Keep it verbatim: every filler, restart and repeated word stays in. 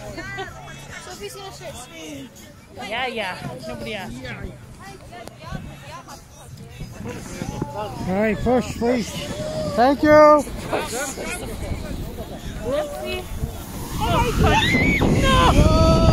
Sophie's gonna start screaming. Yeah, yeah. Nobody asked. All right, push, please. Thank you. Let's see. Oh, no!